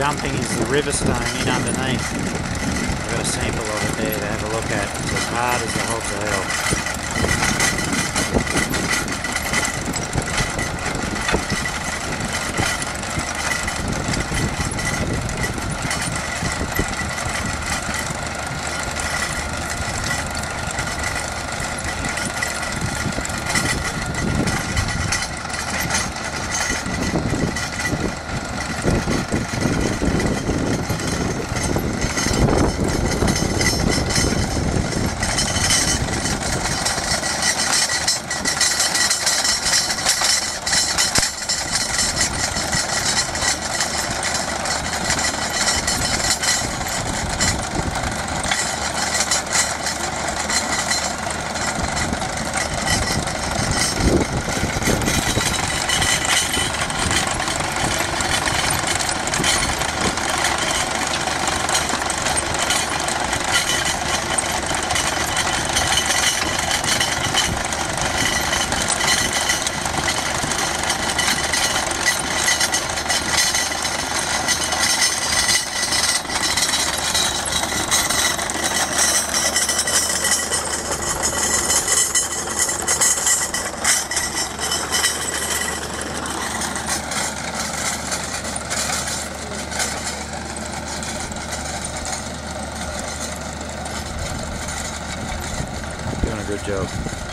dumping is the river stone in underneath. I've got a sample of it there to have a look at. It's as hard as the hogs of hell. Doing a good job.